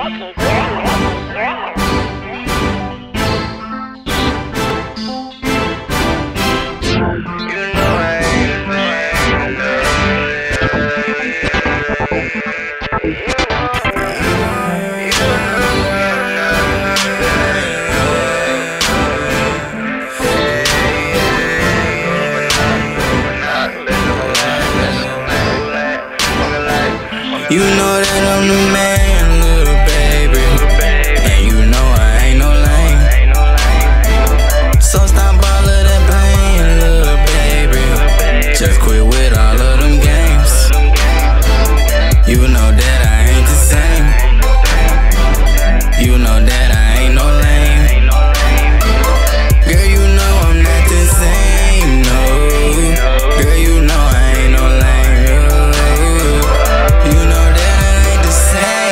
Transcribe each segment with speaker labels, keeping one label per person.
Speaker 1: You know that I'm the man, little baby, and you know I ain't no lame. So stop all of that playing, little baby. Just quit with all of them games. You know that I ain't the same. You know that I ain't no lame. Girl, you know I'm not the same, no. Girl, you know I ain't no lame. You know that I ain't the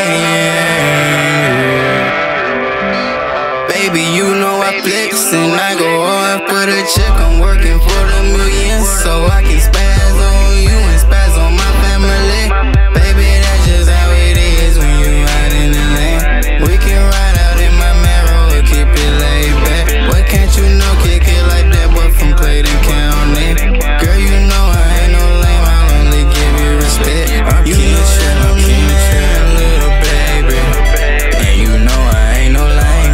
Speaker 1: same. Baby, you know I flex and I go hard for the check. I'm working for the millions so I can spaz on you and spaz on my family. Baby, that's just how it is when you out in the lane. We can ride out in my Marrow or keep it laid back. Why can't you know kick it like that boy from Clayton County? Girl, you know I ain't no lame, I'll only give you respect. You know that I'm the man, little baby, and you know I ain't no lame.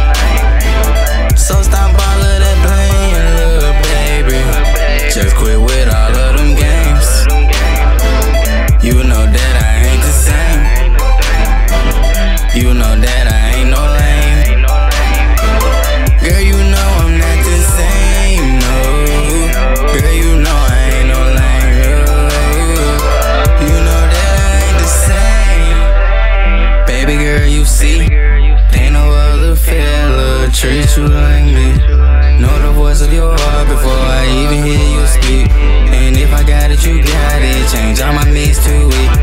Speaker 1: So stop all of that playing, little baby. Just quit with all of them games. You know that I ain't the same. You know that I ain't no lame. Girl, you know I'm not the same, no. Girl, you know I ain't no lame. You know that I ain't the same. Baby girl, you see, ain't no other fella treat you like me. Know the voice of your heart before I even hear you speak. And if I got it, you got it. Change all my mix to it.